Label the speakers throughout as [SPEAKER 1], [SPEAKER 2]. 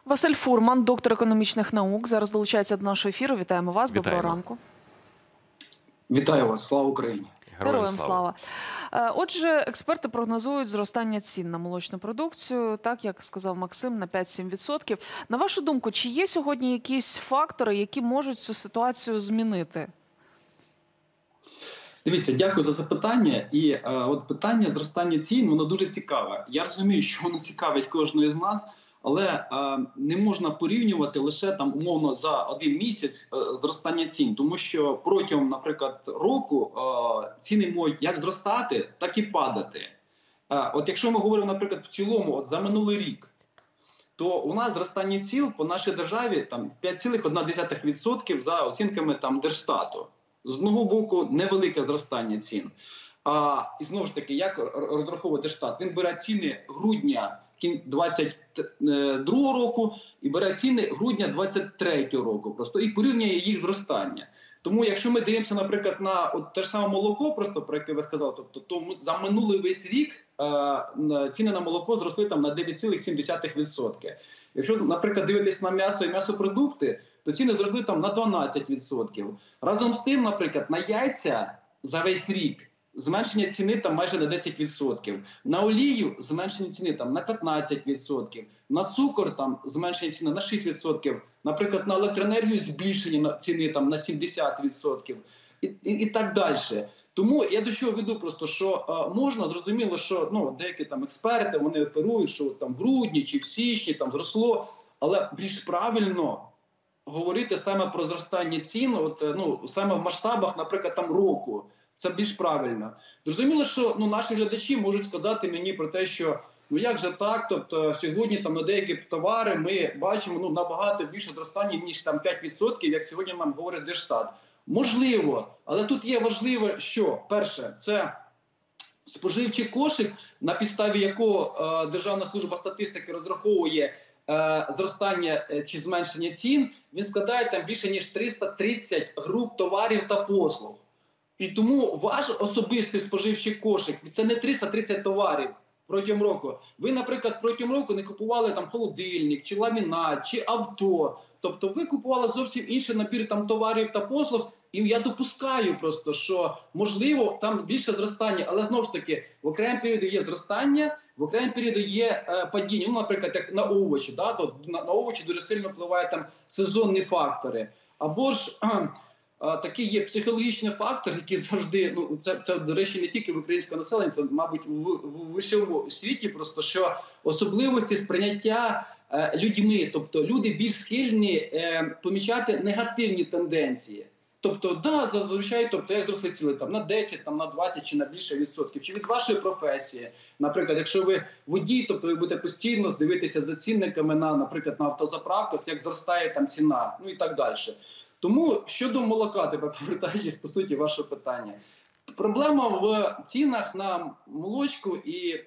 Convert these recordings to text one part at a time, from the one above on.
[SPEAKER 1] Василь Фурман, доктор економічних наук, зараз долучається до нашого ефіру. Вітаємо вас. Доброго ранку.
[SPEAKER 2] Вітаю вас. Слава Україні.
[SPEAKER 1] Героям слава. Отже, експерти прогнозують зростання цін на молочну продукцію, так як сказав Максим, на 5-7%. На вашу думку, чи є сьогодні якісь фактори, які можуть цю ситуацію змінити?
[SPEAKER 2] Дивіться, дякую за запитання. І от питання зростання цін, воно дуже цікаве. Я розумію, що воно цікавить кожного з нас, але не можна порівнювати лише там умовно за один місяць зростання цін, тому що протягом, наприклад, року ціни можуть як зростати, так і падати. От якщо ми говоримо, наприклад, в цілому от за минулий рік, то у нас зростання цін по нашій державі там 5,1% за оцінками там Держстату. З одного боку, невелике зростання цін. І знову ж таки, як розраховує Держстат? Він бере ціни грудня 2022 року і бере ціни грудня 2023 року просто і порівнює їх зростання. Тому якщо ми дивимося, наприклад, на от те ж саме молоко, просто про яке ви сказали, тобто то за минулий весь рік ціни на молоко зросли там на 9,7%. Якщо, наприклад, дивитись на м'ясо і м'ясопродукти, то ціни зросли там на 12%. Разом з тим, наприклад, на яйця за весь рік зменшення ціни там майже на 10%. На олію зменшення ціни там на 15%. На цукор там зменшення ціни на 6%. Наприклад, на електроенергію збільшення ціни там на 70%. І так далі. Тому я до чого веду просто, що можна, зрозуміло, що деякі там експерти, вони оперують, що там в грудні чи в січні там зросло, але більш правильно говорити саме про зростання цін, саме в масштабах, наприклад, там року. Це більш правильно. Зрозуміло, що наші глядачі можуть сказати мені про те, що як же так, тобто сьогодні там на деякі товари ми бачимо набагато більше зростання, ніж там 5%, як сьогодні нам говорить Держстат. Можливо, але тут є важливо, що перше, це споживчий кошик, на підставі якого Державна служба статистики розраховує зростання чи зменшення цін, він складає там більше ніж 330 груп товарів та послуг. І тому ваш особистий споживчий кошик – це не 330 товарів протягом року. Ви, наприклад, протягом року не купували там холодильник, чи ламінат, чи авто. Тобто ви купували зовсім інший набір там товарів та послуг. І я допускаю просто, що можливо там більше зростання. Але знову ж таки, в окремі періоди є зростання, в окремі періоди є падіння. Наприклад, як на овочі. То на овочі дуже сильно впливають там сезонні фактори. Або ж такий є психологічний фактор, який завжди, це, до речі, не тільки в українському населенні, це, мабуть, в усьому світі, просто що особливості сприйняття людьми, тобто люди більш схильні помічати негативні тенденції. Тобто, зазвичай, як зросли ціни там на 10, там на 20 чи на більше відсотків, чи від вашої професії. Наприклад, якщо ви водій, тобто ви будете постійно дивитися за цінниками наприклад, на автозаправках, як зростає там ціна, і так далі. Тому щодо молока, тепер повертаючись, по суті, ваше питання. Проблема в цінах на молочку, і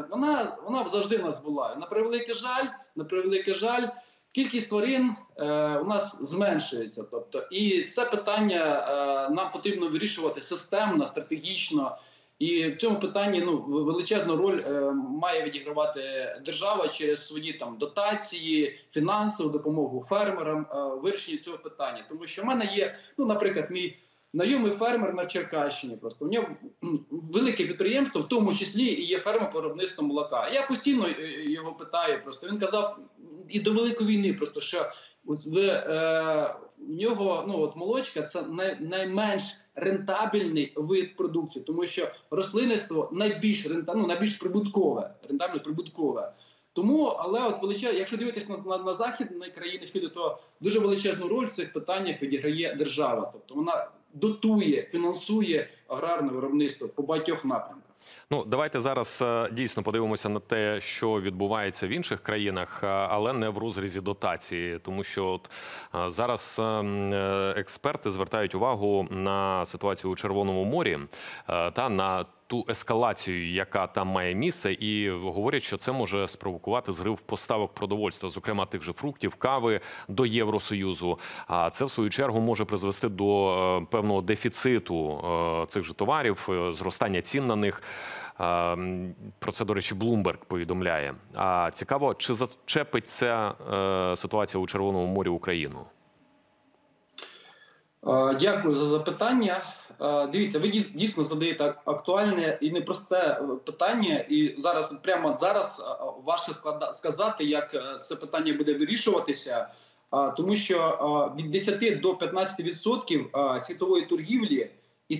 [SPEAKER 2] вона завжди в нас була. На превеликий жаль, кількість тварин у нас зменшується. Тобто, і це питання нам потрібно вирішувати системно, стратегічно. І в цьому питанні величезну роль має відігравати держава через свої там дотації, фінансову допомогу фермерам, вирішення цього питання. Тому що в мене є, наприклад, мій знайомий фермер на Черкащині. Просто у нього велике підприємство, в тому числі і є ферма по виробництву молока. Я постійно його питаю, просто він казав і до Великої війни, просто що в нього молочка – це найменш рентабельний вид продукції, тому що рослинництво найбільш прибуткове. Тому, але якщо дивитися на західні країни світу, то дуже величезну роль в цих питаннях відіграє держава. Тобто вона дотує, фінансує аграрне виробництво по багатьох напрямках.
[SPEAKER 3] Давайте зараз дійсно подивимося на те, що відбувається в інших країнах, але не в розрізі дотації. Тому що зараз експерти звертають увагу на ситуацію у Червоному морі та на ту ескалацію, яка там має місце, і говорять, що це може спровокувати зрив поставок продовольства, зокрема тих же фруктів, кави до Євросоюзу. А це, в свою чергу, може призвести до певного дефіциту цих же товарів, зростання цін на них. Про це, до речі, Bloomberg повідомляє. А цікаво, чи зачепить ця ситуація у Червоному морі Україну?
[SPEAKER 2] Дякую за запитання. Дивіться, ви дійсно задаєте актуальне і непросте питання, і зараз, прямо зараз, важко сказати, як це питання буде вирішуватися, тому що від 10 до 15% світової торгівлі і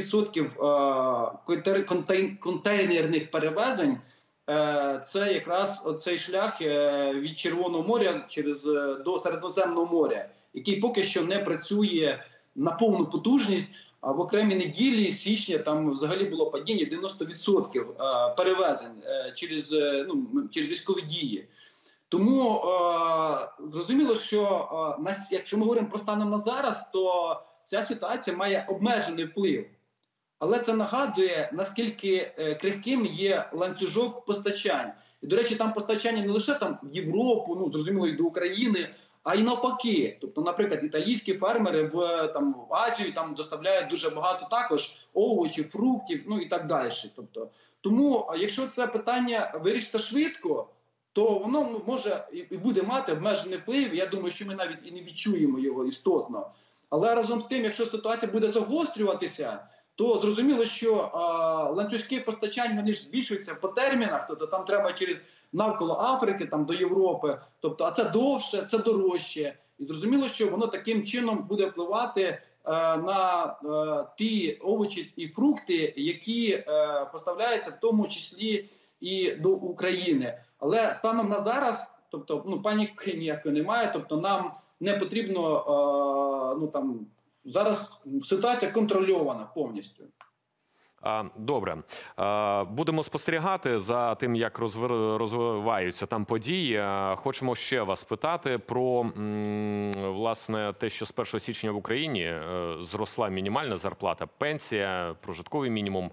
[SPEAKER 2] 30% контейнерних перевезень – це якраз цей шлях від Червоного моря до Середземного моря, який поки що не працює на повну потужність. А в окремі неділі січня там взагалі було падіння 90% перевезень через військові дії. Тому зрозуміло, що якщо ми говоримо про станом на зараз, то ця ситуація має обмежений вплив. Але це нагадує, наскільки крихким є ланцюжок постачань. І, до речі, там постачання не лише там в Європу, зрозуміло, і до України, а й навпаки. Тобто, наприклад, італійські фермери в Азію там доставляють дуже багато також овочів, фруктів, і так далі. Тобто, тому, якщо це питання вирішиться швидко, то воно може і буде мати обмежений вплив. Я думаю, що ми навіть і не відчуємо його істотно. Але разом з тим, якщо ситуація буде загострюватися, то зрозуміло, що ланцюжки постачань, вони ж збільшуються по термінах, тобто там треба через навколо Африки, там до Європи, тобто, а це довше, це дорожче. І зрозуміло, що воно таким чином буде впливати на ті овочі і фрукти, які поставляються в тому числі і до України. Але станом на зараз, тобто, паніки ніякої немає, тобто нам не потрібно, зараз ситуація контрольована повністю.
[SPEAKER 3] Добре. Будемо спостерігати за тим, як розвиваються там події. Хочемо ще вас питати про, власне, те, що з 1 січня в Україні зросла мінімальна зарплата, пенсія, прожитковий мінімум.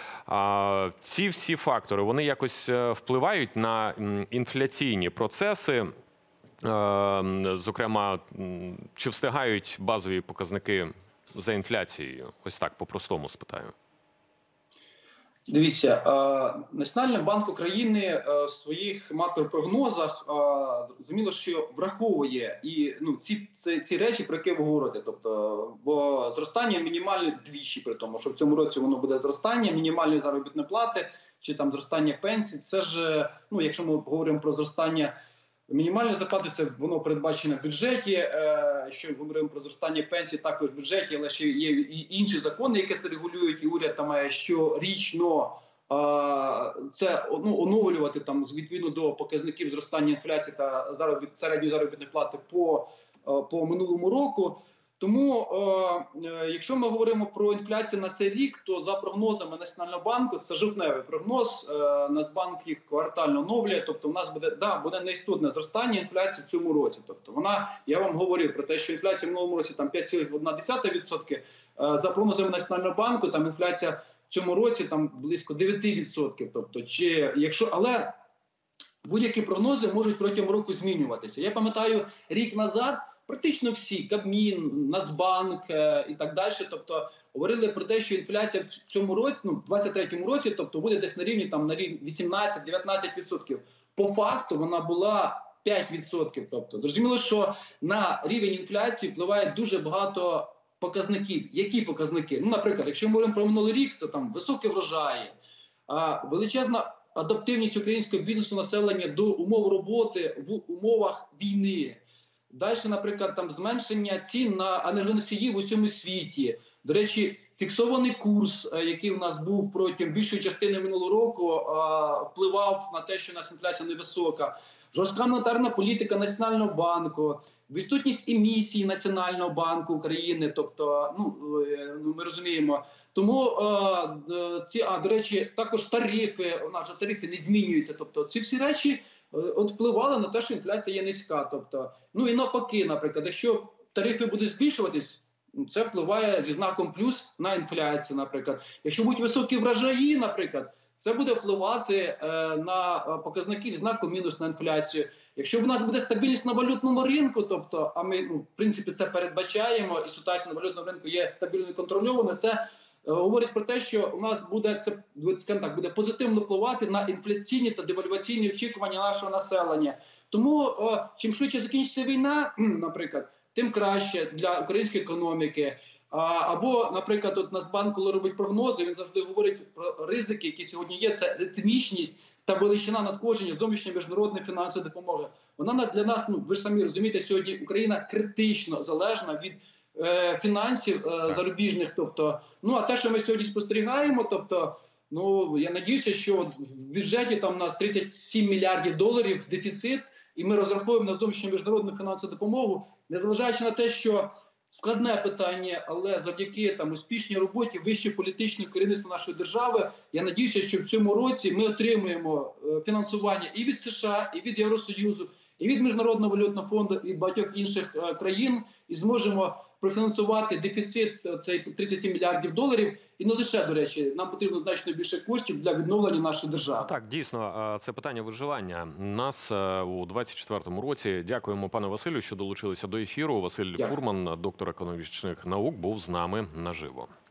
[SPEAKER 3] Ці всі фактори, вони якось впливають на інфляційні процеси? Зокрема, чи встигають базові показники за інфляцією? Ось так, по-простому спитаю.
[SPEAKER 2] Дивіться, Національний банк України в своїх макропрогнозах, зрозуміло, що враховує і ці речі, про які ви говорите. Тобто, бо зростання мінімальне двічі, при тому, що в цьому році воно буде зростання мінімальної заробітної плати, чи там зростання пенсій. Це ж, якщо ми говоримо про зростання мінімальної зарплати, це воно передбачено в бюджеті. Якщо говоримо про зростання пенсій, також в бюджеті, але ще є і інші закони, які це регулюють, і уряд там має щорічно це оновлювати там відповідно до показників зростання інфляції та середньої заробітної плати по минулому року. Тому, якщо ми говоримо про інфляцію на цей рік, то за прогнозами Національного банку, це жовтневий прогноз, Нацбанк їх квартально оновлює, тобто у нас буде неістотне зростання інфляції в цьому році. Тобто я вам говорив про те, що інфляція в минулому році там 5,1%, за прогнозами Національного банку там інфляція в цьому році там близько 9%. Тобто, але будь-які прогнози можуть протягом року змінюватися. Я пам'ятаю, рік назад практично всі, Кабмін, Нацбанк і так далі, тобто говорили про те, що інфляція в цьому році, в 23-му році, тобто буде десь на рівні 18-19%. По факту вона була 5%. Тобто, зрозуміло, що на рівень інфляції впливає дуже багато показників. Які показники? Наприклад, якщо ми говоримо про минулий рік, це там високі врожаї, величезна адаптивність українського бізнесу населення до умов роботи в умовах війни. Далі, наприклад, там зменшення цін на енергоносії в усьому світі. До речі, фіксований курс, який у нас був протягом більшої частини минулого року, впливав на те, що у нас інфляція невисока. Жорстка монетарна політика Національного банку, відсутність емісії Національного банку України, тобто, ми розуміємо. Тому, до речі, також тарифи, у нас же тарифи не змінюються, тобто ці всі речі впливали на те, що інфляція є низька. Тобто, і навпаки, наприклад, якщо тарифи будуть збільшуватись, це впливає зі знаком плюс на інфляцію, наприклад. Якщо будуть високі врожаї, наприклад, це буде впливати на показники зі знаком мінус на інфляцію. Якщо в нас буде стабільність на валютному ринку, тобто, а ми, в принципі, це передбачаємо, і ситуація на валютному ринку є стабільно контрольованою, це говорить про те, що у нас буде це, скажімо так, буде позитивно впливати на інфляційні та девальваційні очікування нашого населення. Тому чим швидше закінчиться війна, наприклад, тим краще для української економіки. Або, наприклад, от Нацбанк, коли робить прогнози, він завжди говорить про ризики, які сьогодні є. Це ритмічність та величина надходження зовнішньої міжнародної фінансової допомоги. Вона для нас, ви ж самі розумієте, сьогодні Україна критично залежна від фінансів зарубіжних. Тобто, а те, що ми сьогодні спостерігаємо, тобто, я надіюся, що в бюджеті там у нас 37 мільярдів доларів дефіцит, і ми розраховуємо на зовнішню міжнародну фінансову допомогу, незважаючи на те, що складне питання, але завдяки успішній роботі вищого політичного керівництва нашої держави, я надіюся, що в цьому році ми отримаємо фінансування і від США, і від Євросоюзу, і від Міжнародного валютного фонду, і від багатьох інших країн, і зможемо профінансувати дефіцит цей 37 мільярдів доларів. І не лише, до речі, нам потрібно значно більше коштів для відновлення нашої держави.
[SPEAKER 3] Так, дійсно, це питання виживання нас у 24-му році. Дякуємо, пане Василю, що долучилися до ефіру. Василь Фурман, доктор економічних наук, був з нами наживо.